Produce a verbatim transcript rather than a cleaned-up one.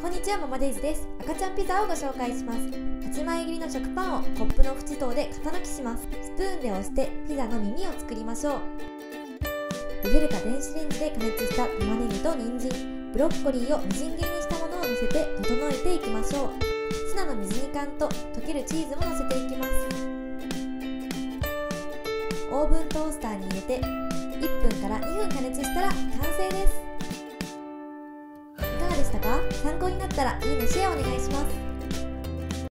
こんにちは、ママデイズです。赤ちゃんピザをご紹介します。はちまい切りの食パンをコップの縁等で型抜きします。スプーンで押してピザの耳を作りましょう。茹でるか電子レンジで加熱した玉ねぎと人参、ブロッコリーをみじん切りにしたものを乗せて整えていきましょう。ツナの水煮缶と溶けるチーズも乗せていきます。オーブントースターに入れていっぷんからにふん加熱したら完成です。いかがでしたか？参考になったらいいね、シェアお願いします。